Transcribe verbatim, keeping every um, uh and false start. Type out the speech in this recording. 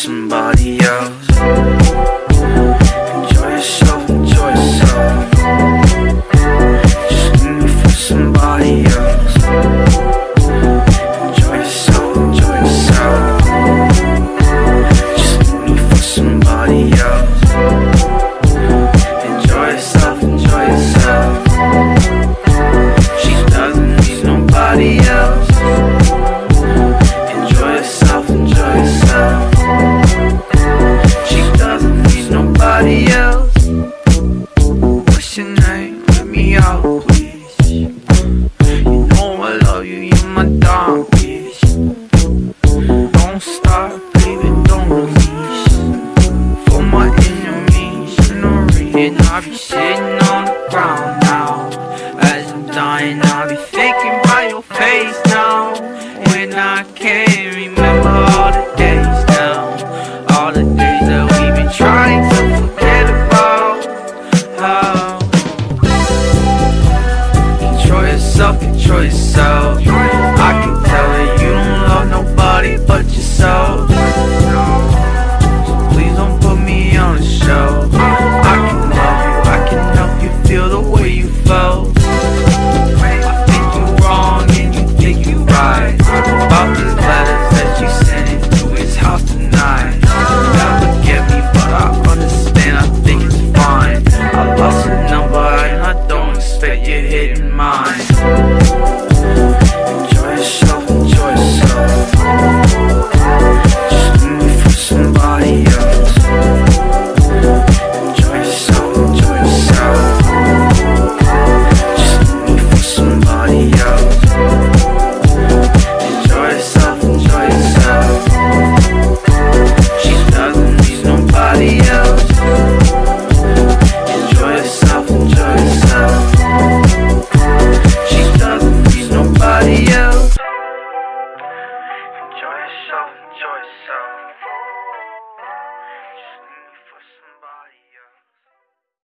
somebody else. Enjoy yourself, enjoy yourself. Just leave me for somebody else. Enjoy yourself, enjoy yourself. Just leave me for somebody else. Enjoy yourself, enjoy yourself. She doesn't need nobody else. Enjoy yourself, enjoy yourself. She doesn't need nobody else. What's your name? Let me out, please. You know I love you, you're my dog, bitch. Don't stop, baby, don't release. For my enemies, you know, reading, I'll be sick.